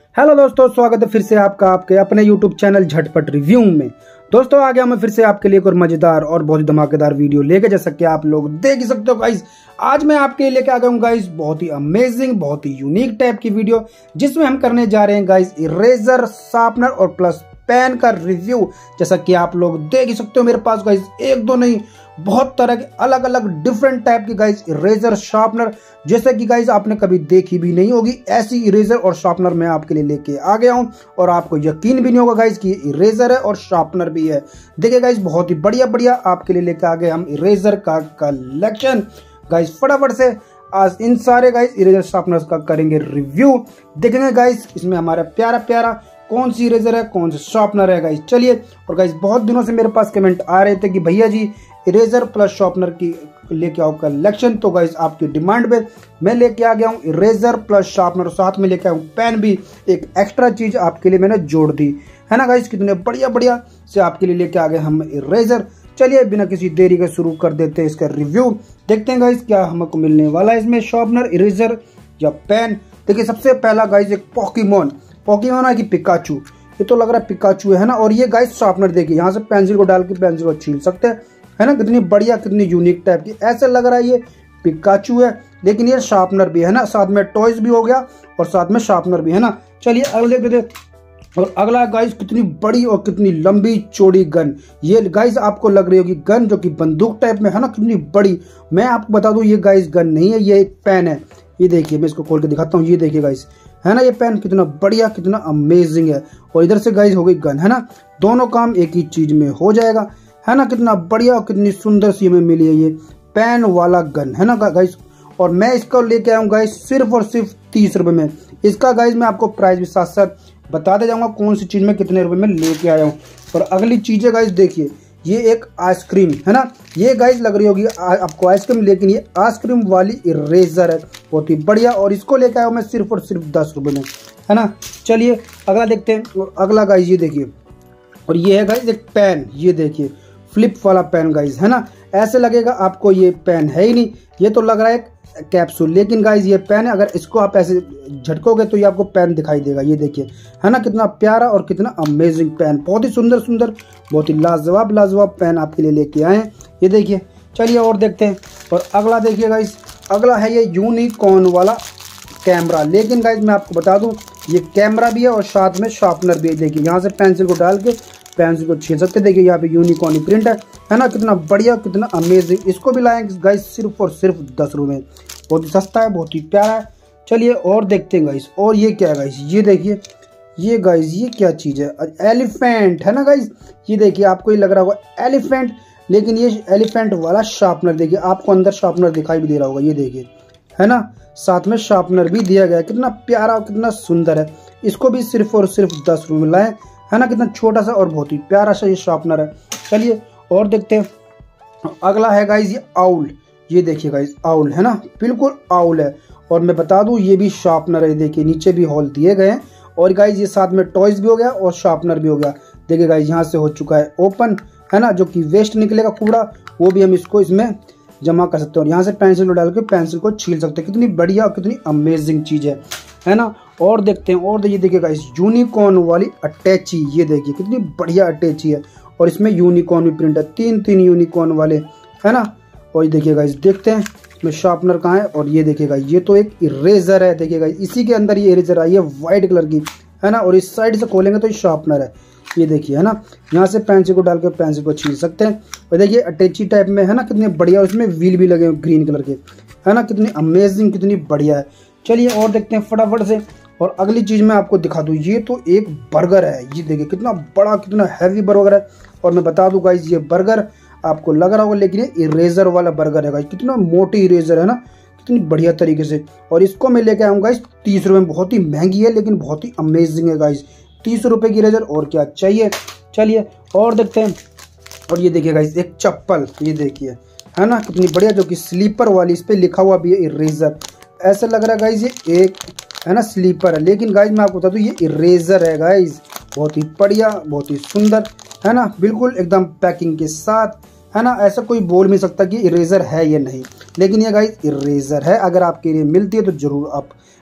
Hello दोस्तों, स्वागत है फिर से आपका आपके अपने YouTube चैनल झटपट रिव्यू में। दोस्तों आ गया मैं फिर से आपके लिए एक और मजेदार और बहुत ही धमाकेदार वीडियो लेके, जैसा कि आप लोग देख ही सकते हो गाइस। आज मैं आपके लिए लेके आ गया हूँ गाइस बहुत ही अमेजिंग, बहुत ही यूनिक टाइप की वीडियो, जिसमें हम करने जा रहे हैं गाइस इरेजर, शार्पनर और प्लस पेन का रिव्यू। जैसा कि आप लोग देख ही सकते हो मेरे पास गाइस एक दो नहीं, बहुत तरह के अलग अलग डिफरेंट टाइप की गाइस इरेजर, शार्पनर, जैसे कि गाइस आपने कभी देखी भी नहीं होगी ऐसी इरेजर और शार्पनर मैं आपके लिए लेके आ गया हूं। और आपको यकीन भी नहीं होगा गाइस कि ये इरेजर है और शार्पनर भी है। देखिए गाइस बहुत ही बढ़िया बढ़िया आपके लिए लेके आ गए हम इरेजर का कलेक्शन। गाइस फटाफट से आज इन सारे गाइस इरेजर शार्पनर का करेंगे रिव्यू। देखेंगे गाइस इसमें हमारा प्यारा प्यारा कौन सी इरेजर है, कौन सा शार्पनर है गाइस। चलिए, और गाइस बहुत दिनों से मेरे पास कमेंट आ रहे थे कि भैया जी इरेजर प्लस शार्पनर की लेके आओ कलेक्शन। तो गाइस आपकी डिमांड पे मैं लेके आ गया हूँ इरेजर प्लस शार्पनर, साथ में लेके आया हूँ पेन भी, एक एक्स्ट्रा चीज आपके लिए मैंने जोड़ दी है ना गाइस। कितने बढ़िया बढ़िया से आपके लिए लेके आ गए हम इरेजर। चलिए बिना किसी देरी के शुरू कर देते हैं इसका रिव्यू। देखते हैं गाइस क्या हमको मिलने वाला है इसमें, शार्पनर, इरेजर या पेन। देखिए सबसे पहला गाइस एक पोकेमोन है कि पिकाचू, ये तो लग रहा है पिकाचू है ना। और ये गाइस शार्पनर देखिए, यहाँ से पेंसिल को डाल के पेंसिल को छील सकते हैं है ना। कितनी बढ़िया, कितनी यूनिक टाइप की, ऐसे लग रहा है ये पिकाचू है लेकिन ये शार्पनर भी है ना, साथ में टॉयज भी हो गया और साथ में शार्पनर भी है ना। चलिए अगले देखते। और अगला गाइस कितनी बड़ी और कितनी लंबी चौड़ी गन। ये गाइस आपको लग रही होगी गन जो कि बंदूक टाइप में है ना, कितनी बड़ी। मैं आपको बता दूं ये गाइस गन नहीं है, ये एक पेन है। ये देखिए मैं इसको खोल के दिखाता हूँ, ये देखिए गाइस है ना, ये पेन कितना बढ़िया, कितना अमेजिंग है। और इधर से गाइस हो गई गन है ना, दोनों काम एक ही चीज में हो जाएगा है ना। कितना बढ़िया और कितनी सुंदर सी हमें मिली है ये पेन वाला गन है ना गाइस। और मैं इसको लेके आया हूँ गाइस सिर्फ और सिर्फ 30 रुपए में। इसका गाइस मैं आपको प्राइस भी साथ साथ बताते जाऊंगा कौन सी चीज में कितने रुपए में लेके आया हूँ। और अगली चीज है गाइस, देखिए ये एक आइसक्रीम है ना, ये गाइस लग रही होगी आपको आइसक्रीम, लेकिन ये आइसक्रीम वाली इरेजर है, बहुत ही बढ़िया। और इसको लेके आया हूँ मैं सिर्फ और सिर्फ 10 रुपए में है ना। चलिए अगला देखते हैं। और अगला गाइस ये देखिए, और ये है गाइस एक पेन, ये देखिए फ्लिप वाला पेन गाइस है ना। ऐसे लगेगा आपको ये पेन है ही नहीं, ये तो लग रहा है कैप्सूल, लेकिन गाइस ये पेन है। अगर इसको आप ऐसे झटकोगे तो ये आपको पेन दिखाई देगा, ये देखिए है ना। कितना प्यारा और कितना अमेजिंग पेन, बहुत ही सुंदर सुंदर, बहुत ही लाजवाब पेन आपके लिए लेके आए हैं, ये देखिए। चलिए और देखते हैं। और अगला देखिए गाइस, अगला है ये यूनिकॉर्न वाला कैमरा। लेकिन गाइस मैं आपको बता दूं ये कैमरा भी है और साथ में शार्पनर भी है। देखिए यहाँ से पेंसिल को डाल के पेंसिल को छील सकते, देखिए यहाँ पे यूनिकॉर्न प्रिंट है ना। कितना बढ़िया, कितना अमेजिंग। इसको भी लाएंगे गाइस सिर्फ और सिर्फ 10 रुपए में, बहुत ही सस्ता है, बहुत ही प्यारा है। चलिए और देखते हैं गाइस। और ये क्या है गाइस, ये देखिए, ये गाइस ये क्या चीज़ है, एलिफेंट है ना गाइस। ये देखिए आपको ये लग रहा होगा एलिफेंट, लेकिन ये एलिफेंट वाला शार्पनर, देखिए आपको अंदर शार्पनर दिखाई भी दे रहा होगा, ये देखिए है ना, साथ में शार्पनर भी दिया गया है। कितना प्यारा और कितना सुंदर है। इसको भी सिर्फ और सिर्फ 10 रुपए में लाए है ना। कितना छोटा सा और बहुत ही प्यारा सा ये शार्पनर है। चलिए और देखते हैं। अगला है गाइस ये आउल, ये देखिए गाइस आउल है ना, बिल्कुल आउल है। और मैं बता दूं ये भी शार्पनर है, देखिए नीचे भी होल दिए गए हैं। और गाइस ये साथ में टॉयज भी हो गया और शार्पनर भी हो गया। देखिए गाइस यहाँ से हो चुका है ओपन है ना, जो कि वेस्ट निकलेगा कूड़ा, वो भी हम इसको इसमें जमा कर सकते हैं। और यहाँ से पेंसिल को डाल के पेंसिल को छील सकते हैं। कितनी बढ़िया और कितनी अमेजिंग चीज है ना। और देखते हैं। और ये देखिए गाइस यूनिकॉर्न वाली अटैची, ये देखिए कितनी बढ़िया अटैची है। और इसमें यूनिकॉर्न भी प्रिंट है, तीन यूनिकॉर्न वाले है ना। और ये देखिए गाइस, देखते हैं इसमें शार्पनर कहाँ है। और ये देखिएगा ये तो एक इरेजर है, देखिएगा इसी के अंदर ये इरेजर आई है व्हाइट कलर की है ना। और इस साइड से खोलेंगे तो ये शार्पनर है, ये देखिए है ना। यहाँ से पेंसिल को डाल के पेंसिल को छील सकते हैं। और देखिए अटैची टाइप में है ना, कितने बढ़िया। उसमें व्हील भी लगे ग्रीन कलर के है ना, कितनी अमेजिंग, कितनी बढ़िया है। चलिए और देखते हैं फटाफट से। और अगली चीज मैं आपको दिखा दूं, ये तो एक बर्गर है, ये देखिए कितना बड़ा, कितना हैवी बर्गर है। और मैं बता दूं गाइस ये बर्गर आपको लग रहा होगा, लेकिन ये इरेजर वाला बर्गर है गाइस। कितना मोटी इरेजर है ना, कितनी बढ़िया तरीके से। और इसको मैं लेके आया हूँ गाइस 30 रुपए में। बहुत ही महंगी है लेकिन बहुत ही अमेजिंग है गाइस, 30 रुपए की इरेजर, और क्या चाहिए। चलिए और देखते हैं। और ये देखिए गाइस एक चप्पल, ये देखिए है ना, कितनी बढ़िया, जो कि स्लीपर वाली, इस पे लिखा हुआ भी है इरेजर। ऐसा लग रहा है गाइस ये एक है ना स्लीपर है, लेकिन गाइस मैं आपको बता दूं ये इरेजर है गाइस। बहुत ही बढ़िया, बहुत ही सुंदर है ना, बिल्कुल एकदम पैकिंग के साथ है ना। ऐसा कोई बोल नहीं सकता कि इरेजर है या नहीं, लेकिन ये गाइस इरेजर है। अगर आपके लिए मिलती है तो जरूर आप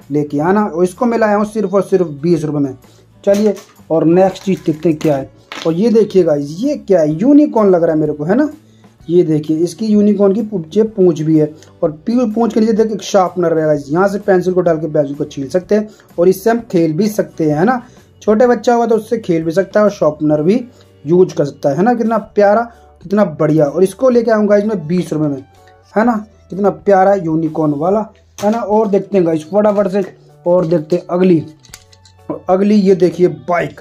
लेके आना। और इसको मैं लाया हूँ सिर्फ और सिर्फ 20 रुपये में। चलिए और नेक्स्ट चीज़ देखते हैं क्या है। और ये देखिए गाइस, ये क्या है, यूनिकॉर्न लग रहा है मेरे को, है ना। ये देखिए इसकी यूनिकॉर्न की पूंछ भी है और पूंछ के नीचे देखिए एक शार्पनर है गाइस। यहाँ से पेंसिल को डाल के पेंसिल को छील सकते हैं और इससे हम खेल भी सकते हैं, है ना। छोटे बच्चा होगा तो उससे खेल भी सकता है और शार्पनर भी यूज कर सकता है ना। कितना प्यारा, कितना बढ़िया। और इसको लेके आऊँगा गाइस मैं 20 रुपये में, है ना। कितना प्यारा यूनिकॉर्न वाला, है ना। और देखते हैं गाइस फटाफट से, और देखते हैं अगली ये देखिए बाइक,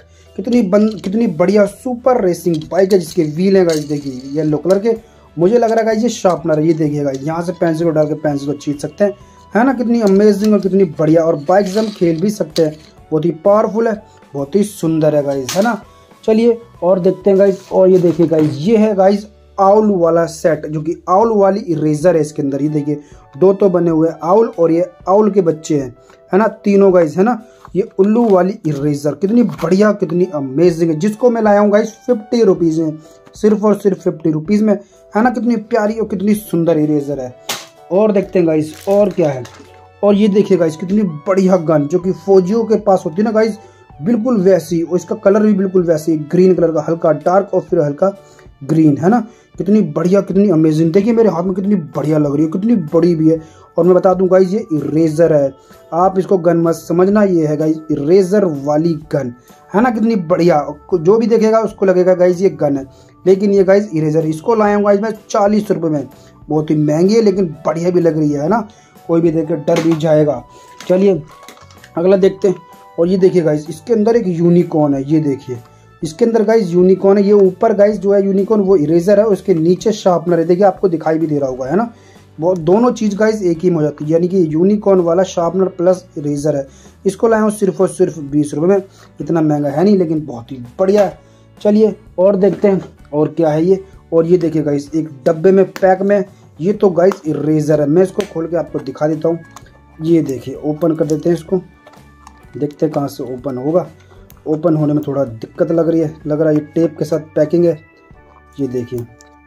कितनी बढ़िया सुपर रेसिंग बाइक है जिसके व्हील है गाइस। देखिए येलो कलर के, मुझे लग रहा है गाइस ये शार्पनर है। ये देखिए गाइस, यहाँ से पेंसिल को डाल के पेंसिल को छील सकते हैं, है ना। कितनी अमेजिंग और कितनी बढ़िया। और बाइक से हम खेल भी सकते हैं, बहुत ही पावरफुल है, बहुत ही सुंदर है गाइस, है ना। चलिए और देखते हैं गाइस। और ये देखिए गाइस, ये है गाइस आउल वाला सेट, जो कि आउल वाली इरेजर है इसके अंदर। ये देखिए दो तो बने हुए आउल और ये आउल के बच्चे हैं, है ना, तीनों गाइस, है ना। ये उल्लू वाली इरेजर कितनी बढ़िया, कितनी अमेजिंग है, जिसको मैं लाया हूँ गाइस 50 रुपीज़ में, सिर्फ और सिर्फ 50 रुपीज़ में, है ना। कितनी प्यारी और कितनी सुंदर इरेजर है। और देखते हैं गाइस और क्या है। और ये देखिए गाइस कितनी बढ़िया गन, जो कि फौजियों के पास होती है ना गाइस, बिल्कुल वैसी। और इसका कलर भी बिल्कुल वैसी, ग्रीन कलर का, हल्का डार्क और फिर हल्का ग्रीन, है ना। कितनी बढ़िया, कितनी अमेजिंग। देखिए मेरे हाथ में कितनी बढ़िया लग रही है, कितनी बड़ी भी है। और मैं बता दूं गाइस ये इरेजर है, आप इसको गन मत समझना, ये है गाइस इरेजर वाली गन, है ना। कितनी बढ़िया, जो भी देखेगा उसको लगेगा गाइस ये गन है, लेकिन ये गाइस इरेजर। इसको लाया हूँ गाइस मैं 40 रुपये में, बहुत ही महंगी है लेकिन बढ़िया भी लग रही है ना। कोई भी देख के डर भी जाएगा। चलिए अगला देखते हैं। और ये देखिए गाइस, इसके अंदर एक यूनिकॉर्न है। ये देखिए इसके अंदर गाइस यूनिकॉर्न है। ये ऊपर गाइस जो है यूनिकॉर्न वो इरेजर है, उसके नीचे शार्पनर है। देखिए आपको दिखाई भी दे रहा होगा, है ना। वो दोनों चीज़ गाइस एक ही में हो जाती है, यानी कि यूनिकॉर्न वाला शार्पनर प्लस इरेजर है। इसको लाया हूँ सिर्फ और सिर्फ 20 रुपये में। इतना महंगा है नहीं लेकिन बहुत ही बढ़िया है। चलिए और देखते हैं और क्या है ये। और ये देखिए गाइस एक डब्बे में पैक में, ये तो गाइस इरेजर है। मैं इसको खोल के आपको दिखा देता हूँ। ये देखिए ओपन कर देते हैं इसको, देखते हैं कहाँ से ओपन होगा। ओपन होने में थोड़ा दिक्कत लग रही है, लग रहा है ये टेप के साथ पैकिंग है। ये देखिए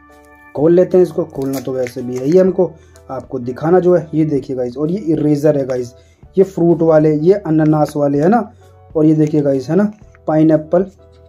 खोल लेते हैं इसको, खोलना तो वैसे भी है ही हमको, आपको दिखाना जो है। ये देखिए गाइस, और ये इरेजर है गाइस, ये फ्रूट वाले, ये अनानास वाले, है ना। और ये देखिए गाइस, है ना, पाइनएप्पल।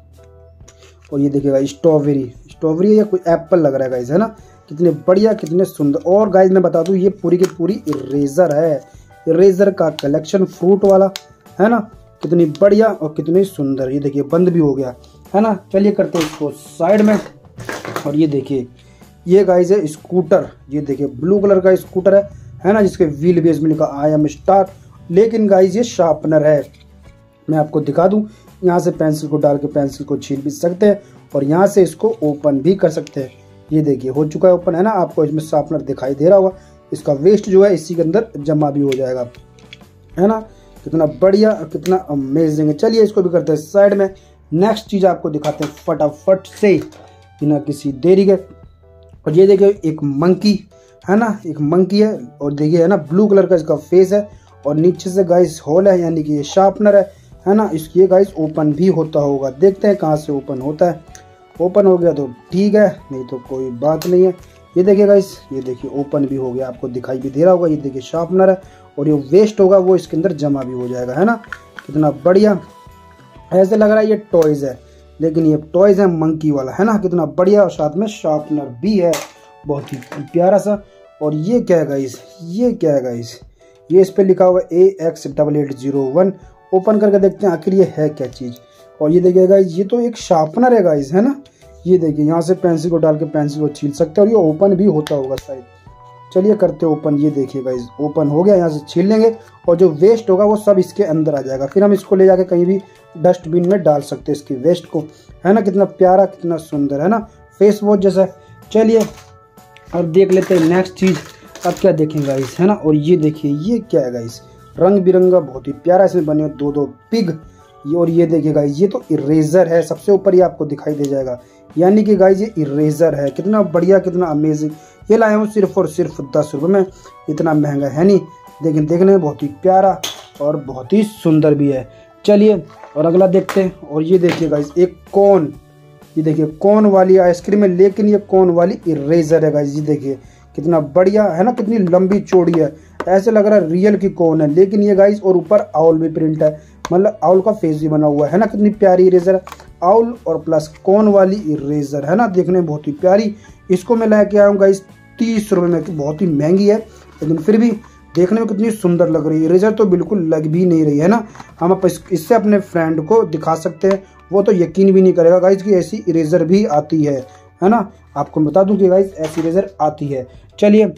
और ये देखिए गाइस स्ट्रॉबेरी या कोई एप्पल लग रहा है गाइस, है ना। कितने बढ़िया, कितने सुंदर। और गाइस मैं बता दूं ये पूरी की पूरी इरेजर है, इरेजर का कलेक्शन फ्रूट वाला, है ना। कितनी बढ़िया और कितनी सुंदर। ये देखिए बंद भी हो गया, है ना। चलिए करते हैं इसको साइड में। और ये देखिए ये गाइस है स्कूटर। ये देखिए ब्लू कलर का स्कूटर है ना, जिसके व्हील बेस में लिखा आई एम स्टार। लेकिन गाइस ये शार्पनर है, मैं आपको दिखा दूं। यहाँ से पेंसिल को डाल के पेंसिल को छील भी सकते हैं और यहाँ से इसको ओपन भी कर सकते हैं। ये देखिए हो चुका है ओपन, है ना। आपको इसमें शार्पनर दिखाई दे रहा होगा। इसका वेस्ट जो है इसी के अंदर जमा भी हो जाएगा, है ना। कितना बढ़िया और कितना अमेजिंग है। चलिए इसको भी करते हैं साइड में। नेक्स्ट चीज़ आपको दिखाते हैं फटाफट से, बिना किसी देरी के। और ये देखिए एक मंकी, है ना, एक मंकी है। और देखिए है ना ब्लू कलर का इसका फेस है और नीचे से गाइस होल है, यानी कि ये शार्पनर है ना। इसकी गाइस ओपन भी होता होगा, देखते हैं कहाँ से ओपन होता है। ओपन हो गया तो ठीक है, नहीं तो कोई बात नहीं है। ये देखिए गाइस, ये देखिए ओपन भी हो गया, आपको दिखाई भी दे रहा होगा। ये देखिए शार्पनर है और ये वेस्ट होगा वो इसके अंदर जमा भी हो जाएगा, है ना। कितना बढ़िया, ऐसे लग रहा है ये टॉयज है, लेकिन ये टॉयज है मंकी वाला, है ना। कितना बढ़िया, और साथ में शार्पनर भी है, बहुत ही प्यारा सा। और ये क्या है गाइस, ये क्या है गाइस, ये इस पे लिखा हुआ AX8801। ओपन करके देखते हैं आखिर ये है क्या चीज़। और ये देखिए गाइस, ये तो एक शार्पनर है गाइस, है ना। ये देखिए यहाँ से पेंसिल को डाल के पेंसिल को छील सकते हैं और ये ओपन भी होता होगा शायद। चलिए करते हैं ओपन। ये देखिए गाइस ओपन हो गया, यहाँ से छील लेंगे और जो वेस्ट होगा वो सब इसके अंदर आ जाएगा। फिर हम इसको ले जाके कहीं भी डस्टबिन में डाल सकते हैं इसकी वेस्ट को, है ना। कितना प्यारा, कितना सुंदर, है ना, फेस वॉश जैसा। चलिए अब देख लेते हैं नेक्स्ट चीज़। अब क्या देखें गाइस, है ना। और ये देखिए ये क्या है गाइस, रंग बिरंगा, बहुत ही प्यारा इसमें बने हुए दो पिग। और ये देखिए गाइस, ये तो इरेजर है, सबसे ऊपर ये आपको दिखाई दे जाएगा, यानी कि गाइस ये इरेजर है। कितना बढ़िया, कितना अमेजिंग। ये लाया हूँ सिर्फ और सिर्फ 10 रुपये में, इतना महंगा है नहीं, लेकिन देखने में बहुत ही प्यारा और बहुत ही सुंदर भी है। चलिए और अगला देखते हैं। और ये देखिए गाइस एक कोन, ये देखिए कोन वाली आइसक्रीम है, लेकिन ये कोन वाली इरेजर है गाइस। ये देखिए कितना बढ़िया, है ना, कितनी लंबी चौड़ी है ऐसे लग रहा है रियल की कौन है, लेकिन ये गाइस और ऊपर आउल भी प्रिंट है, मतलब आउल का फेस भी बना हुआ है ना। कितनी प्यारी इरेजर है, आउल और प्लस कौन वाली इरेजर है ना, देखने में बहुत ही प्यारी। इसको मैं लेके आया हूँ गाइस 30 रुपये में, बहुत ही महंगी है लेकिन फिर भी देखने में कितनी सुंदर लग रही है। इरेजर तो बिल्कुल लग भी नहीं रही है ना। हम इससे अपने फ्रेंड को दिखा सकते हैं, वो तो यकीन भी नहीं करेगा गाइस कि ऐसी इरेजर भी आती है ना। आपको बता दूं कि गाइस ऐसी इरेजर आती है। चलिए,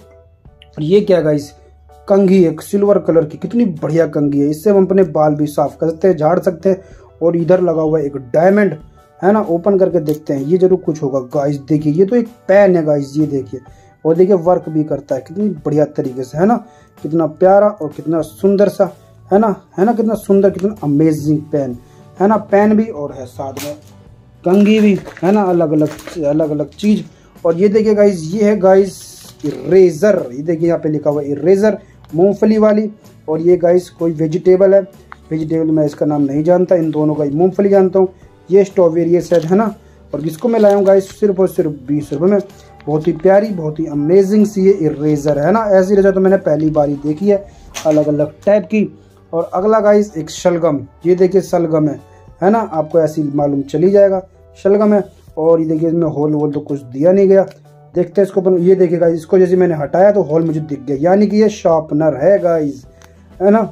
ये क्या गाइस, कंघी, एक सिल्वर कलर की, कितनी बढ़िया कंघी है। इससे हम अपने बाल भी साफ कर सकते हैं, झाड़ सकते हैं। और इधर लगा हुआ है एक डायमंड है ना, ओपन करके देखते हैं, ये जरूर कुछ होगा गाइस। देखिए ये तो एक पेन है गाइस, ये देखिए, और देखिए वर्क भी करता है कितनी बढ़िया तरीके से है ना। कितना प्यारा और कितना सुंदर सा है ना, कितना सुंदर, कितना अमेजिंग पेन है ना। पेन भी और है साथ में कंघी भी है ना, अलग अलग चीज। और ये देखिए गाइस, ये है गाइस इरेजर, ये देखिए यहाँ पे लिखा हुआ है इरेजर मूंगफली वाली। और ये गाइस कोई वेजिटेबल है, वेजिटेबल मैं इसका नाम नहीं जानता, इन दोनों का मूंगफली जानता हूँ। ये स्ट्रॉबेरी शायद है ना। और इसको मैं लाया हूँ गाइस सिर्फ और सिर्फ 20 रुपये में। बहुत ही प्यारी, बहुत ही अमेजिंग सी ये इरेजर है ना। ऐसी इरेजर तो मैंने पहली बार ही देखी है, अलग अलग टाइप की। और अगला गाइस एक शलगम, ये देखिए शलगम है ना, आपको ऐसी मालूम चली जाएगा शलगम है। और ये देखिए इसमें होल वोल तो कुछ दिया नहीं गया, देखते हैं इसको अपन। ये देखिए गाइस, इसको जैसे मैंने हटाया तो होल मुझे दिख गया, यानी कि ये शार्पनर है गाइस, है ना,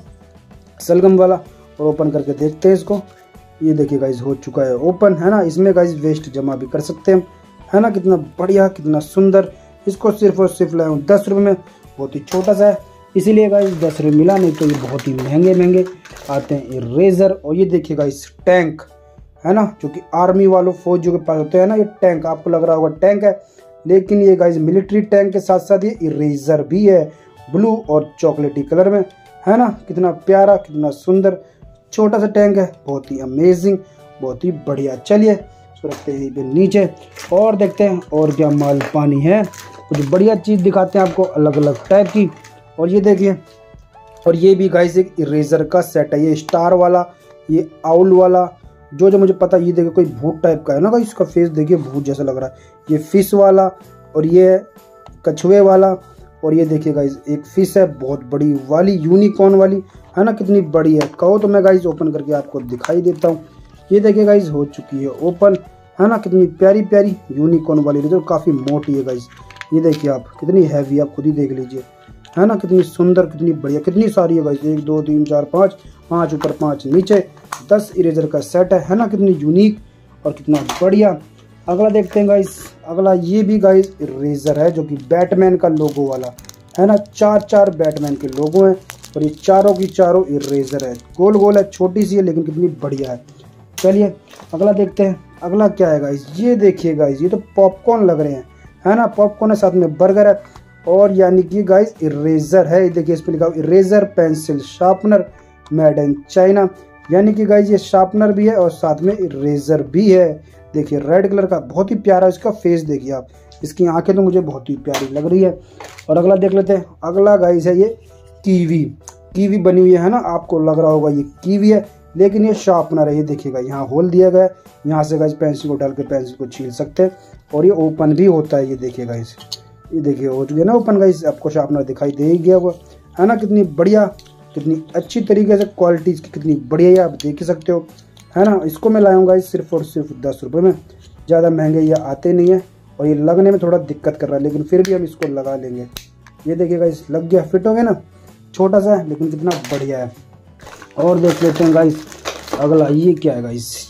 शलगम वाला। और ओपन करके देखते हैं इसको। ये देखिए गाइस हो चुका है ओपन, है ना। इसमें गाइस वेस्ट जमा भी कर सकते हैं, है ना। कितना बढ़िया, कितना सुंदर। इसको सिर्फ और सिर्फ लाया हूँ 10 रुपये में, बहुत ही छोटा सा है इसीलिए गाइस 10 रुपये मिला, नहीं तो ये बहुत ही महंगे आते हैं इरेजर। और ये देखिए गाइस टैंक है ना, जो कि आर्मी वालों फौजियों के पास होते हैं ना। ये टैंक आपको लग रहा होगा टैंक है, लेकिन ये गाइस मिलिट्री टैंक के साथ साथ ये इरेजर भी है, ब्लू और चॉकलेटी कलर में, है ना। कितना प्यारा, कितना सुंदर, छोटा सा टैंक है, बहुत ही अमेजिंग, बहुत ही बढ़िया। चलिए इसको रखते हैं नीचे और देखते हैं और क्या माल पानी है। कुछ बढ़िया चीज़ दिखाते हैं आपको, अलग अलग टाइप की। और ये देखिए, और ये भी गाइस एक इरेजर का सेट है, ये स्टार वाला, ये आउल वाला, जो मुझे पता। ये देखिए कोई भूत टाइप का है ना गाइस, इसका फेस देखिए भूत जैसा लग रहा है। ये फिश वाला, और ये कछुए वाला। और ये देखिए गाइस एक फिश है बहुत बड़ी वाली, यूनिकॉर्न वाली, है ना। कितनी बड़ी है, कहो तो मैं गाइस ओपन करके आपको दिखाई देता हूँ। ये देखिए गाइस हो चुकी है ओपन, है ना। कितनी प्यारी प्यारी यूनिकॉर्न वाली, जो काफ़ी मोटी है गाइस। ये देखिए आप, कितनी हैवी, आप खुद ही देख लीजिए, है ना। कितनी सुंदर, कितनी बढ़िया, कितनी सारी है गाइस, 1 2 3 4 5, 5 ऊपर 5 नीचे, 10 इरेजर का सेट है ना। कितनी यूनिक और कितना बढ़िया। अगला देखते हैं गाइस, अगला ये भी गाइस इरेजर है, जो कि बैटमैन का लोगो वाला है ना। 4 बैटमैन के लोगो हैं, और ये चारों की चारों इरेजर है, गोल गोल है, छोटी सी है, लेकिन कितनी बढ़िया है। चलिए अगला देखते हैं, अगला क्या है गाइस। ये देखिए गाइस, ये तो पॉपकॉर्न लग रहे हैं, है ना। पॉपकॉर्न है, साथ में बर्गर है, और यानी कि गाइस इरेजर है। देखिए इस पे लिखा हुआ eraser pencil sharpener made in China, यानी कि गाइस ये शार्पनर भी है और साथ में इरेजर भी है। देखिए रेड कलर का, बहुत ही प्यारा इसका फेस देखिए आप, इसकी आंखें तो मुझे बहुत ही प्यारी लग रही है। और अगला देख लेते हैं, अगला गाइस है ये कीवी बनी हुई है ना। आपको लग रहा होगा ये कीवी है, लेकिन ये शार्पनर है। ये देखिएगा यहाँ होल दिया गया है, यहाँ से गाइस पेंसिल को डाल के पेंसिल को छील सकते हैं, और ये ओपन भी होता है। ये देखिए गाइस, ये देखिए हो चुकी है ना ओपन गाइस, आपको शार्पनर दिखाई दे ही गया होगा, है ना। कितनी बढ़िया, कितनी अच्छी तरीके से क्वालिटी इसकी कितनी बढ़िया है, आप देख ही सकते हो, है ना। इसको मैं लाया हूँ गाइस सिर्फ और सिर्फ 10 रुपये में, ज़्यादा महंगे ये आते नहीं है, और ये लगने में थोड़ा दिक्कत कर रहा है, लेकिन फिर भी हम इसको लगा लेंगे। ये देखिए गाइस लग गया, फिट हो गया ना, छोटा सा है लेकिन कितना बढ़िया है। और देख लेते हैं गाइस अगला, ये क्या है गाइस,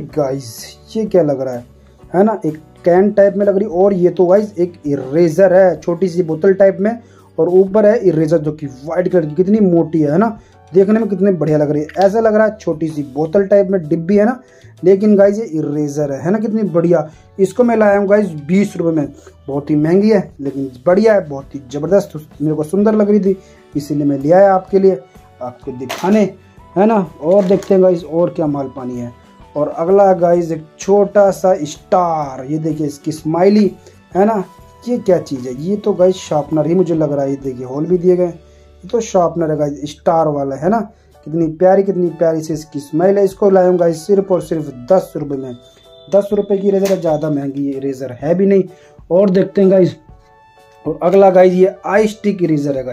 ये क्या लग रहा है ना, एक कैन टाइप में लग रही। और ये तो गाइस एक इरेजर है, छोटी सी बोतल टाइप में, और ऊपर है इरेजर जो कि व्हाइट कलर की, कितनी मोटी है ना, देखने में कितनी बढ़िया लग रही है। ऐसा लग रहा है छोटी सी बोतल टाइप में डिब्बी है ना, लेकिन गाइस ये इरेजर है ना। कितनी बढ़िया, इसको मैं लाया हूँ गाइस 20 रुपये में, बहुत ही महंगी है लेकिन बढ़िया है, बहुत ही ज़बरदस्त, मेरे को सुंदर लग रही थी इसीलिए मैं लिया है आपके लिए, आपको दिखाने, है ना। और देखते हैं गाइस और क्या माल पानी है। और अगला गाइस एक छोटा सा स्टार, ये देखिए इसकी स्माइली, है ना। ये क्या चीज़ है, ये तो गाइस शार्पनर ही मुझे लग रहा है। ये देखिए होल भी दिए गए, ये तो शार्पनर है गाइस, स्टार वाला, है ना। कितनी प्यारी से इसकी स्माइल है। इसको लाया हूँ गाइस सिर्फ और सिर्फ 10 रुपये में, 10 रुपये की इरेजर है, ज़्यादा महंगी ये इरेजर है भी नहीं। और देखते हैं गाइस, और अगला गाइस ये आई स्टिक इरेजर है गाइस,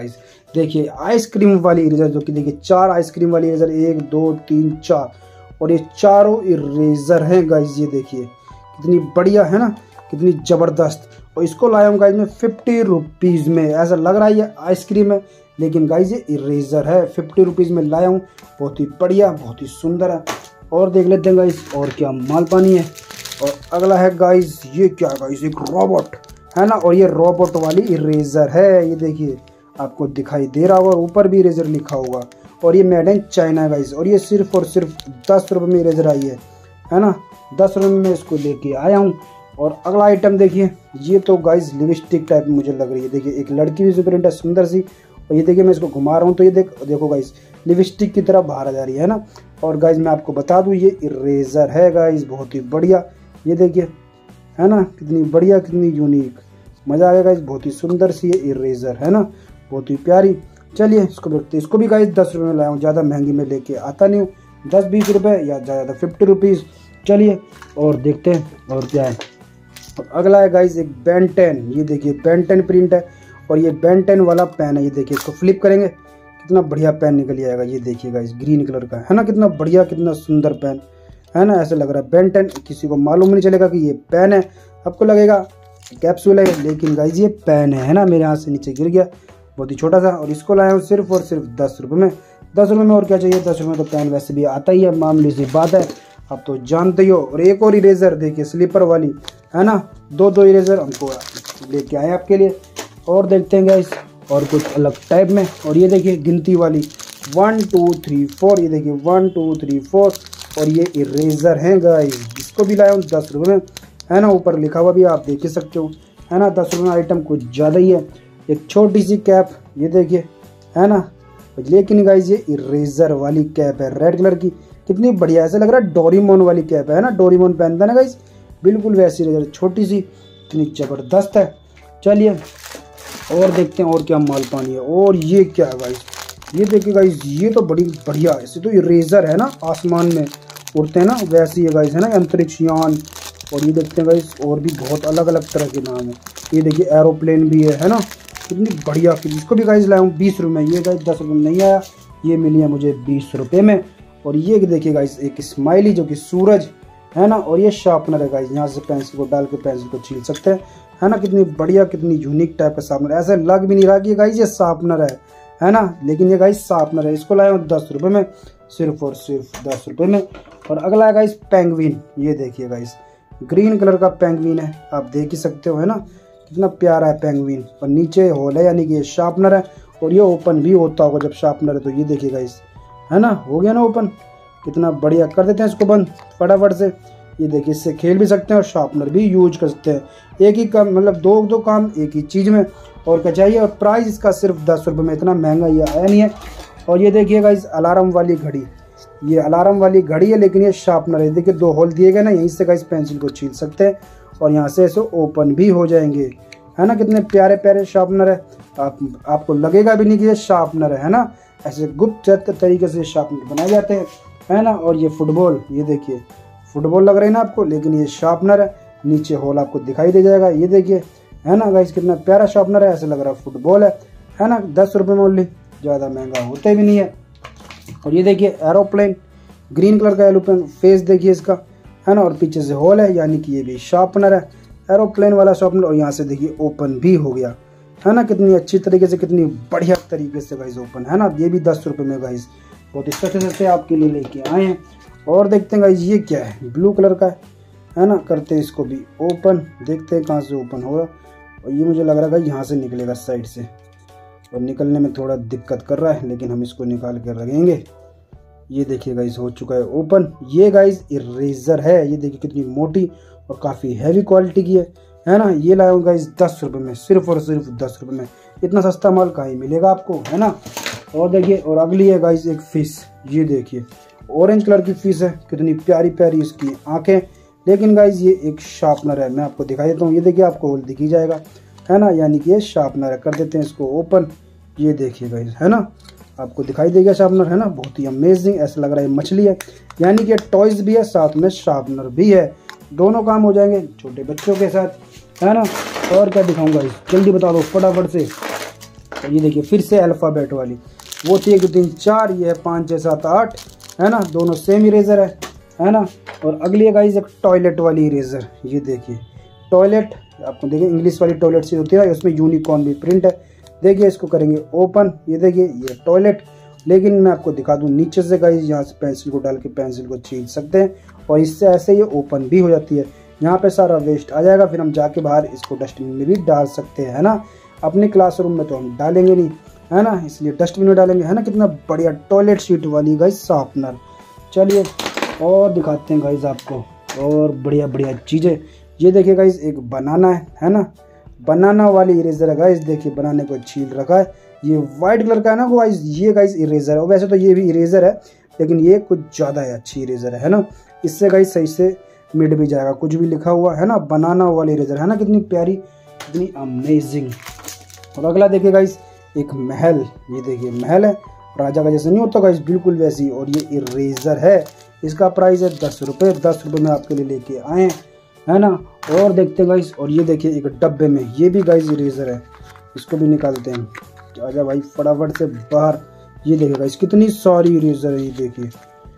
देखिए आइसक्रीम वाली इरेजर, जो कि देखिए 4 आइसक्रीम वाली इरेजर, 1 2 3 4, और ये चारों इरेजर हैं गाइज। ये देखिए कितनी बढ़िया है ना, कितनी ज़बरदस्त। और इसको लाया हूँ गाइज मैं 50 रुपीज़ में। ऐसा लग रहा है ये आइसक्रीम है, लेकिन गाइज ये इरेजर है। 50 रुपीज़ में लाया हूँ, बहुत ही बढ़िया, बहुत ही सुंदर है। और देख लेते हैं गाइज और क्या माल पानी है। और अगला है गाइज, ये क्या गाइज, एक रोबोट है ना, और ये रोबोट वाली इरेजर है। ये देखिए आपको दिखाई दे रहा होगा, ऊपर भी इरेजर लिखा होगा। और ये मेड इन चाइना गाइज, और ये सिर्फ और सिर्फ 10 रुपये में इरेजर आई है ना। 10 रुपये में मैं इसको लेके आया हूँ। और अगला आइटम देखिए, ये तो गाइज लिपस्टिक टाइप में मुझे लग रही है। देखिए एक लड़की भी प्रिंट है, सुंदर सी। और ये देखिए मैं इसको घुमा रहा हूँ तो ये देखो गाइज लिपस्टिक की तरह बाहर आ जा रही है ना। और गाइज मैं आपको बता दूँ ये इरेजर है गाइज, बहुत ही बढ़िया। ये देखिए है ना, कितनी बढ़िया, कितनी यूनिक, मज़ा आ गया गाइज। बहुत ही सुंदर सी ये इरेजर है ना, बहुत ही प्यारी। चलिए इसको देखते हैं। इसको भी गाइज 10 रुपये में लाया हूँ, ज़्यादा महंगी में लेके आता नहीं हूँ। 10-20 रुपये या ज़्यादा 50 रुपीज़। चलिए और देखते हैं और क्या है। और अगला है गाइज एक बेन 10। ये देखिए बेन 10 प्रिंट है, और ये बेन 10 वाला पेन है। ये देखिए इसको फ्लिप करेंगे, कितना बढ़िया पेन निकल आएगा। ये देखिए गाइज ग्रीन कलर का है ना, कितना बढ़िया, कितना सुंदर पेन है ना। ऐसे लग रहा है बेन 10, किसी को मालूम नहीं चलेगा कि ये पेन है, आपको लगेगा कैप्सूल है, लेकिन गाइज ये पेन है ना। मेरे हाथ से नीचे गिर गया, बहुत ही छोटा सा। और इसको लाया हूँ सिर्फ और सिर्फ 10 रुपये में। 10 रुपये में और क्या चाहिए, 10 रुपये में तो पेन वैसे भी आता ही है, मामूली सी बात है, आप तो जानते ही हो। और एक और इरेजर देखिए स्लीपर वाली है ना, 2 इरेजर हमको लेके आए आपके लिए। और देखते हैं गाइस और कुछ अलग टाइप में। और ये देखिए गिनती वाली 1 2 3 4, ये देखिए 1 2 3 4, और ये इरेजर हैं गाइस। इसको भी लाया हूँ 10 रुपये में है ना, ऊपर लिखा हुआ भी आप देख ही सकते हो है ना। 10 रुपये में आइटम कुछ ज़्यादा ही है। एक छोटी सी कैप, ये देखिए है ना, लेकिन गाइस ये इरेजर वाली कैप है, रेड कलर की, कितनी बढ़िया। ऐसा लग रहा है डोरेमोन वाली कैप है ना, डोरेमोन पहनता है ना गाइस, बिल्कुल वैसी इरेजर, छोटी सी, इतनी ज़बरदस्त है। चलिए और देखते हैं और क्या माल पानी है। और ये क्या है गाइस, ये देखिए गाइस, ये तो बड़ी बढ़िया है। ऐसे तो इरेजर है ना, आसमान में उड़ते हैं ना, वैसी है गाइस है ना, अंतरिक्ष यान। और ये देखते हैं गाइस और भी बहुत अलग अलग तरह के नाम है। ये देखिए एरोप्लेन भी है ना, कितनी बढ़िया। इसको भी गाइस लाया हूँ 20 रुपये में। ये गाइस 10 रुपये में नहीं आया, ये मिली है मुझे 20 रुपये में। और ये देखिए गाइस एक स्माइली जो कि सूरज है ना, और ये शार्पनर है गाइस, यहाँ से पेंसिल को डाल के पेंसिल को छील सकते हैं है ना। कितनी बढ़िया, कितनी यूनिक टाइप का शार्पनर, ऐसे लग भी नहीं रहा कि गाइस ये शार्पनर है ना, लेकिन ये गाइस शार्पनर है। इसको लाया हूँ 10 रुपये में, सिर्फ और सिर्फ 10 रुपये में। और अगला है गाइस पेंगुइन। ये देखिए गाइस ग्रीन कलर का पेंगुइन है, आप देख ही सकते हो है ना, कितना प्यारा है पेंगुइन। और नीचे होल है, यानी कि ये शार्पनर है, और ये ओपन भी होता होगा जब शार्पनर है तो। ये देखिए गाइस है ना, हो गया ना ओपन, कितना बढ़िया। कर देते हैं इसको बंद फटाफट से। ये देखिए इससे खेल भी सकते हैं और शार्पनर भी यूज कर सकते हैं। एक ही काम, मतलब दो काम एक ही चीज़ में, और क्या चाहिए। और प्राइस इसका सिर्फ 10 रुपये में, इतना महंगा ये आया नहीं है। और ये देखिए गाइस अलार्म वाली घड़ी, ये अलार्म वाली घड़ी है, लेकिन ये शार्पनर है। देखिए 2 होल दिए गए ना, यहीं से गाइस पेंसिल को छील सकते हैं, और यहाँ से ऐसे ओपन भी हो जाएंगे है ना। कितने प्यारे प्यारे शार्पनर है, आपको लगेगा भी नहीं कि ये शार्पनर है ना। ऐसे गुप्त तरीके से शार्पनर बनाए जाते हैं है ना। और ये फुटबॉल, ये देखिए फुटबॉल लग रही है ना आपको, लेकिन ये शार्पनर है। नीचे होल आपको दिखाई दे जाएगा, ये देखिए है ना गाइस, कितना प्यारा शार्पनर है, ऐसे लग रहा है फुटबॉल है ना। 10 रुपये में ओनली, ज़्यादा महंगा होता भी नहीं है। और ये देखिए एरोप्लेन, ग्रीन कलर का एरोप्लेन, फेस देखिए इसका है ना, और पीछे से होल है, यानी कि ये भी शार्पनर है, एरोप्लेन वाला शार्पनर। और यहाँ से देखिए ओपन भी हो गया है ना, कितनी अच्छी तरीके से, कितनी बढ़िया तरीके से गाइस ओपन है ना। ये भी 10 रुपये में गाइस, बहुत ही सस्ते सस्ते आपके लिए लेके आए हैं। और देखते हैं गाइस ये क्या है, ब्लू कलर का है ना। करते हैं इसको भी ओपन, देखते हैं कहाँ से ओपन होगा। और ये मुझे लग रहा है यहाँ से निकलेगा साइड से, और निकलने में थोड़ा दिक्कत कर रहा है, लेकिन हम इसको निकाल कर रखेंगे। ये देखिए गाइस हो चुका है ओपन। ये गाइस इरेजर है, ये देखिए कितनी मोटी और काफ़ी हैवी क्वालिटी की है ना। ये लाया हूँ गाइस 10 रुपये में, सिर्फ और सिर्फ 10 रुपये में। इतना सस्ता माल कहीं मिलेगा आपको है ना। और देखिए और अगली है गाइस एक फिश, ये देखिए ऑरेंज कलर की फिश है, कितनी प्यारी प्यारी इसकी आंखें। लेकिन गाइस ये एक शार्पनर है, मैं आपको दिखा देता हूँ। ये देखिए आपको होल दिख ही जाएगा है ना, यानी कि ये शार्पनर है। कर देते हैं इसको ओपन, ये देखिए गाइस है ना, आपको दिखाई देगा शार्पनर है ना, बहुत ही अमेजिंग। ऐसा लग रहा है मछली है, यानी कि टॉयज भी है साथ में शार्पनर भी है, दोनों काम हो जाएंगे छोटे बच्चों के साथ है ना। और क्या दिखाऊंगा इस, जल्दी बता दो फटाफट से। और ये देखिए फिर से अल्फ़ाबेट वाली, वो थी 1 2 3 4, ये है 5 6 7 8, है ना, दोनों सेम इरेज़र है ना। और अगली है गाइस एक टॉयलेट वाली इरेज़र, ये देखिए टॉयलेट, आपको देखिए इंग्लिश वाली टॉयलेट सी होती है, उसमें यूनिकॉर्न भी प्रिंट है। देखिए इसको करेंगे ओपन, ये देखिए ये टॉयलेट, लेकिन मैं आपको दिखा दूं नीचे से गाइस, यहाँ से पेंसिल को डाल के पेंसिल को छील सकते हैं और इससे ऐसे ये ओपन भी हो जाती है। यहाँ पे सारा वेस्ट आ जाएगा, फिर हम जाके बाहर इसको डस्टबिन में भी डाल सकते हैं, है ना। अपने क्लासरूम में तो हम डालेंगे नहीं, है ना, इसलिए डस्टबिन में डालेंगे, है ना। कितना बढ़िया टॉयलेट सीट वाली गाइस शार्पनर। चलिए और दिखाते हैं गाइस आपको और बढ़िया बढ़िया चीज़ें। ये देखिए गाइस एक बनाना है ना, बनाना वाली इरेजर है गाइस, देखिए बनाने को छील रखा है, ये वाइट कलर का है ना गाइस, ये गाइस इरेजर है। वैसे तो ये भी इरेजर है, लेकिन ये कुछ ज़्यादा है अच्छी इरेजर है ना। इससे गाइस सही से मिट भी जाएगा, कुछ भी लिखा हुआ है ना, बनाना वाली इरेजर है ना, कितनी प्यारी, कितनी अमेजिंग। और अगला देखिए गाइस एक महल, ये देखिए महल है, राजा का जैसे नहीं होता गाइस, बिल्कुल वैसी। और ये इरेजर है, इसका प्राइस है 10 रुपये। 10 रुपये में आपके लिए लेके आए, है ना। और देखते हैं गाइस, और ये देखिए एक डब्बे में, ये भी गाइस इरेजर है, इसको भी निकालते हैं। आजा भाई फटाफट से बाहर। ये देखिए गाइस कितनी सारी इरेजर है, ये देखिए,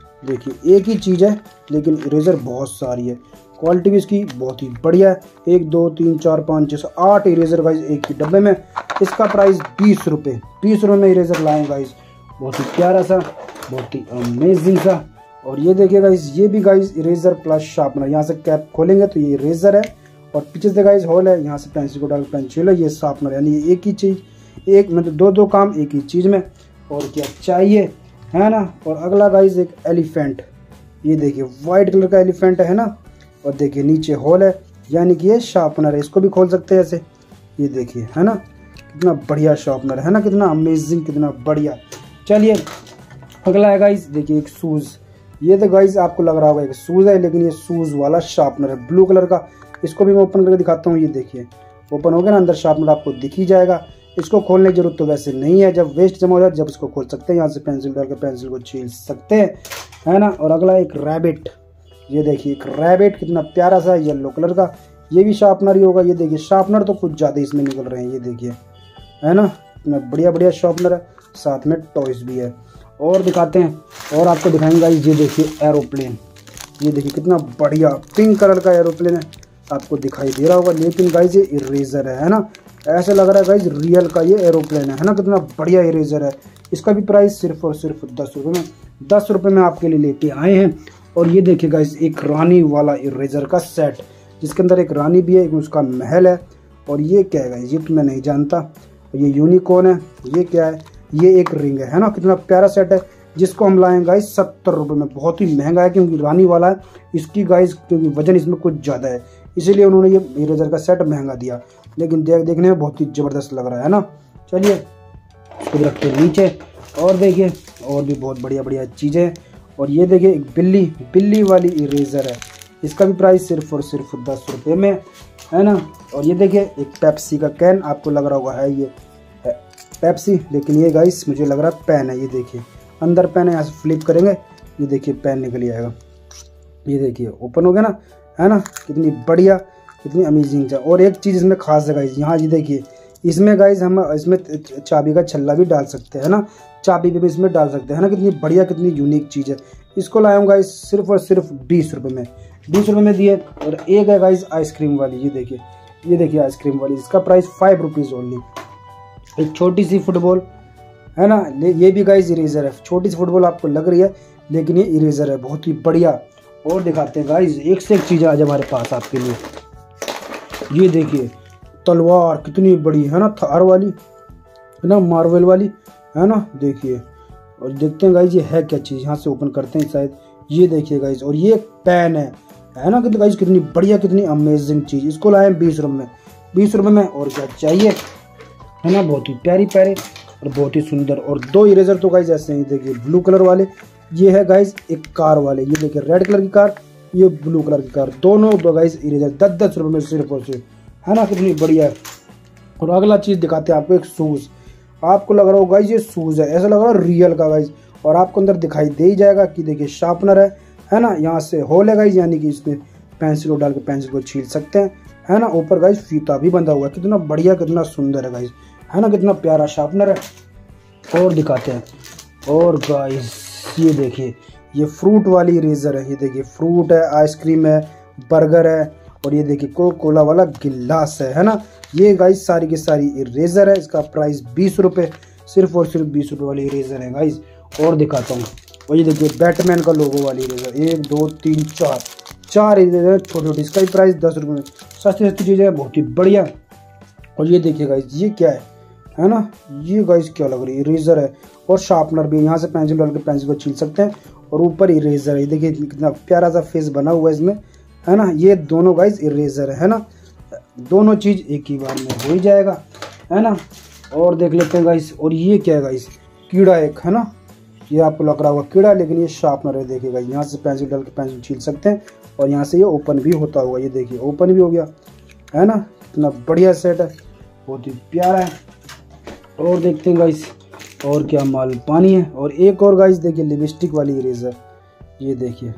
देखिए एक ही चीज़ है लेकिन इरेजर बहुत सारी है। क्वालिटी भी इसकी बहुत ही बढ़िया है। 1 2 3 4 5 6 8 इरेजर गाइस एक ही डब्बे में। इसका प्राइस 20 रुपये। 20 रुपये में इरेजर लाएँ गाइस, बहुत ही प्यारा सा, बहुत ही अमेजिंग सा। और ये देखिए गाइस, ये भी गाइस इरेजर प्लस शार्पनर, यहाँ से कैप खोलेंगे तो ये इरेजर है और पीछे से गाइस होल है, यहाँ से पेंसिल को डाल पेंसिल है, ये शार्पनर, यानी ये एक ही चीज़, एक मतलब दो काम एक ही चीज़ में। और क्या चाहिए, है ना। और अगला गाइस एक एलिफेंट, ये देखिए वाइट कलर का एलिफेंट है ना, और देखिए नीचे होल है, यानी कि ये शार्पनर है, इसको भी खोल सकते हैं ऐसे, ये देखिए, है ना, कितना बढ़िया शार्पनर है ना, कितना अमेजिंग, कितना बढ़िया। चलिए अगला है गाइस, देखिए एक शूज़, ये तो गाइस आपको लग रहा होगा एक शूज़ है, लेकिन ये शूज़ वाला शार्पनर है ब्लू कलर का। इसको भी मैं ओपन करके दिखाता हूँ, ये देखिए ओपन हो गया ना, अंदर शार्पनर आपको दिख ही जाएगा। इसको खोलने की जरूरत तो वैसे नहीं है, जब वेस्ट जमा हो जाए जब इसको खोल सकते हैं, यहाँ से पेंसिल डाल के पेंसिल को छील सकते हैं, है ना। और अगला एक रैबिट, ये देखिए एक रैबिट, कितना प्यारा सा येलो कलर का, ये भी शार्पनर ही होगा। ये देखिए शार्पनर तो कुछ ज़्यादा इसमें निकल रहे हैं, ये देखिए, है ना, इतना बढ़िया बढ़िया शार्पनर है, साथ में टॉयज भी है। और दिखाते हैं, और आपको दिखाएंगे गाइस, ये देखिए एरोप्लेन, ये देखिए कितना बढ़िया पिंक कलर का एरोप्लेन है, आपको दिखाई दे रहा होगा, लेकिन गाइस ये इरेजर है ना, ऐसे लग रहा है गाइस रियल का ये एरोप्लेन है ना, कितना बढ़िया इरेजर है। इसका भी प्राइस सिर्फ और सिर्फ 10 रुपये में, 10 रुपये में आपके लिए लेके आए हैं। और ये देखिए गाइस एक रानी वाला इरेजर का सेट, जिसके अंदर एक रानी भी है, एक उसका महल है। और ये क्या है गाइस, ये तो मैं नहीं जानता, ये यूनिकॉर्न है, ये क्या है, ये एक रिंग है ना, कितना प्यारा सेट है, जिसको हम लाएंगे गाइस 70 रुपये में। बहुत ही महंगा है क्योंकि रानी वाला है, इसकी गाइस क्योंकि वजन इसमें कुछ ज़्यादा है, इसीलिए उन्होंने ये इरेजर का सेट महंगा दिया, लेकिन देखने में बहुत ही ज़बरदस्त लग रहा है ना। चलिए इसको रखते हैं नीचे, और देखिए और भी बहुत बढ़िया बढ़िया चीज़ें। और ये देखिए एक बिल्ली वाली इरेजर है, इसका भी प्राइस सिर्फ और सिर्फ 10 रुपये में, है ना। और ये देखिए एक पेप्सी का कैन, आपको लग रहा होगा है ये पेप्सी, लेकिन ये गाइस मुझे लग रहा है पेन है। ये देखिए अंदर पेन है, यहाँ से फ्लिप करेंगे, ये देखिए पेन निकल जाएगा, ये देखिए ओपन हो गया ना, है ना, कितनी बढ़िया, कितनी अमेजिंग है। और एक चीज़ इसमें खास है गाइस, यहाँ ये देखिए, इसमें गाइस हम इसमें चाबी का छल्ला भी डाल सकते हैं ना, चाबी भी इसमें डाल सकते हैं ना, कितनी बढ़िया कितनी यूनिक चीज़ है। इसको लाया हूँ गाइस सिर्फ और सिर्फ 20 रुपये में, 20 रुपये में दिए। और एक है गाइस आइसक्रीम वाली, ये देखिए आइसक्रीम वाली, इसका प्राइस 5 रुपीज़ ओनली। एक छोटी सी फुटबॉल है ना, ये भी गाइस इरेजर है, छोटी सी फुटबॉल आपको लग रही है लेकिन ये इरेजर है, बहुत ही बढ़िया। और दिखाते हैं गाइस, एक से एक चीज़ आज हमारे पास आपके लिए। ये देखिए तलवार कितनी बड़ी है ना, थार वाली है ना, मार्वल वाली है ना, देखिए। और देखते हैं गाइस ये है क्या चीज़, यहाँ से ओपन करते हैं शायद, ये देखिए गाइस। और ये पेन है ना, गाइस कितनी बढ़िया कितनी अमेजिंग चीज़। इसको लाए 20 रुपये में, 20 रुपये में, और क्या चाहिए, है ना, बहुत ही प्यारी प्यारे और बहुत ही सुंदर। और 2 इरेजर तो गाइस ऐसे ही, देखिए ब्लू कलर वाले, ये है गाइस एक कार वाले, ये देखिए रेड कलर की कार, ये ब्लू कलर की कार, दोनों 2 गाइस इरेजर 10-10 रुपये में सिर्फ और सिर्फ, है ना, कितनी बढ़िया है। और अगला चीज़ दिखाते हैं आपको, एक शूज़, आपको लग रहा होगा गाइस ये शूज़ है, ऐसा लग रहा है रियल का गाइस, और आपको अंदर दिखाई दे ही जाएगा कि देखिए शार्पनर है ना, यहाँ से होल है गाइस, यानी कि इसमें पेंसिल को डाल के पेंसिल को छील सकते हैं, है ना। ऊपर गाइस फीता भी बंधा हुआ है, कितना बढ़िया कितना सुंदर है गाइस, है ना, कितना प्यारा शार्पनर है। और दिखाते हैं। और गाइस ये देखिए, ये फ्रूट वाली इरेजर है। ये देखिए फ्रूट है, आइसक्रीम है, बर्गर है, और ये देखिए कोका कोला वाला गिलास है ना। ये गाइस सारी की सारी इरेजर है। इसका प्राइस 20 रुपये, सिर्फ और सिर्फ 20 रुपये वाली इरेजर है गाइस। और दिखाता हूँ। और ये देखिए बैटमैन का लोगो वाली इरेजर, 1 2 3 4 इरेजर छोटी छोटी। इसका भी प्राइस 10 रुपये में। सस्ती सस्ती चीज़ें, बहुत ही बढ़िया। और ये देखिए गाइस, ये क्या है ना, ये गाइस क्या लग रही है, इरेजर है और शार्पनर भी। यहाँ से पेंसिल डाल के पेंसिल को छील सकते हैं। और ऊपर इरेजर है, देखिए कितना प्यारा सा फेस बना हुआ है इसमें, है ना। ये दोनों गाइस इरेजर है ना, दोनों चीज़ एक ही बार में हो ही जाएगा, है ना। और देख लेते हैं गाइस। और ये क्या है गाइस, कीड़ा एक, है ना। ये आपको लग रहा होगा कीड़ा, लेकिन ये शार्पनर है। देखिएगा यहाँ से पेंसिल डाल के पेंसिल छील सकते हैं। और यहाँ से ये ओपन भी होता होगा। ये देखिए ओपन भी हो गया, है ना। कितना बढ़िया सेट है, बहुत ही प्यारा है। और देखते हैं गाइस और क्या माल पानी है। और एक और गाइस देखिए लिपस्टिक वाली इरेजर, ये देखिए,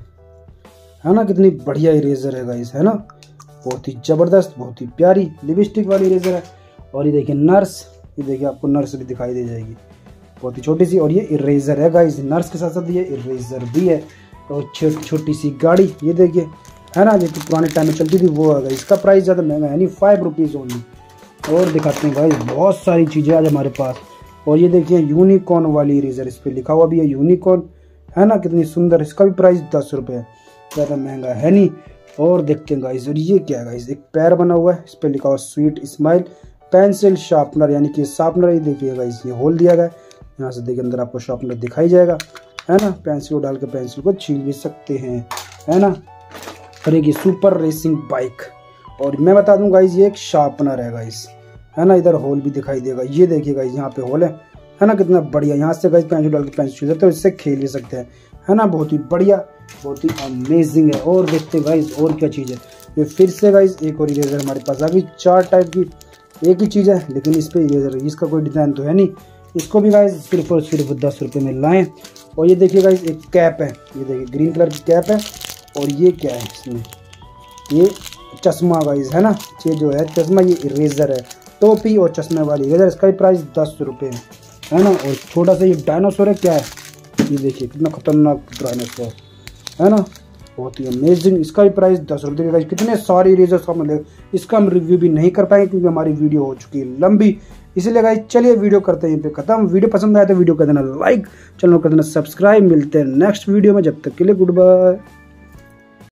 है ना, कितनी बढ़िया इरेजर है गाइस, है ना। बहुत ही ज़बरदस्त, बहुत ही प्यारी लिपस्टिक वाली इरेजर है। और ये देखिए नर्स, ये देखिए आपको नर्स भी दिखाई दे जाएगी, बहुत ही छोटी सी। और ये इरेजर है गाइस, नर्स के साथ साथ ये इरेजर भी है। और छोटी सी गाड़ी, ये देखिए, है ना, जो कि पुराने टाइम में चलती थी वो है। इसका प्राइस ज़्यादा महंगा है नहीं, 5 रुपीज़ ओनली। और दिखाते हैं गाइस, बहुत सारी चीज़ें आज हमारे पास। और ये देखिए यूनिकॉर्न वाली इरेजर, इस पर लिखा हुआ भी है यूनिकॉर्न, है ना, कितनी सुंदर। इसका भी प्राइस 10 रुपये है, ज़्यादा महंगा है नहीं। और देखते हैं गाइस, और ये क्या है गाइस, एक पैर बना हुआ है, इस पर लिखा हुआ स्वीट स्माइल पेंसिल शार्पनर, यानी कि शार्पनर। ये देखिए गाइस, ये होल दिया गया है। यहाँ से देखिए अंदर आपको शार्पनर दिखाई जाएगा, है ना। पेंसिल को डाल के पेंसिल को छील भी सकते हैं, है ना। और एक सुपर रेसिंग बाइक। और मैं बता दूं गाइस, ये एक शार्पनर है गाइस, है ना। इधर होल भी दिखाई देगा, ये देखिए गाइस, यहाँ पे होल है ना, कितना बढ़िया। यहाँ से गाइस पेंसिल डाल के पेंसिल छील सकते हो, इससे खेल भी सकते हैं, है ना। बहुत ही बढ़िया, बहुत ही अमेजिंग है। और देखते हैं गाइस और क्या चीज़ है। ये फिर से गाइस एक और इरेजर हमारे पास आ गई। 4 टाइप की एक ही चीज़ है, लेकिन इस पर इरेजर, इसका कोई डिज़ाइन तो है नहीं। इसको भी गाइस सिर्फ और सिर्फ 10 रुपये में लाएं। और ये देखिए गाइस एक कैप है, ये देखिए ग्रीन कलर की कैप है। और ये क्या है इसमें, ये चश्मा गाइस, है ना। ये जो है चश्मा, ये इरेजर है, टोपी और चश्मे वाली इरेजर। इसका भी प्राइस 10 रुपये है ना। और छोटा सा ये डायनासोर है, क्या है, ये देखिए कितना खतरनाक डायनासोर, है ना, बहुत ही अमेजिंग। इसका भी प्राइस 10 रुपये का। कितने सारे इरेजर्स का मतलब, इसका हम रिव्यू भी नहीं कर पाएंगे क्योंकि हमारी वीडियो हो चुकी है लंबी, इसलिए गाइस चलिए वीडियो करते हैं यहीं पे खत्म। वीडियो पसंद आए तो वीडियो कर देना लाइक, चैनल कर देना सब्सक्राइब। मिलते हैं नेक्स्ट वीडियो में, जब तक के लिए गुड बाय।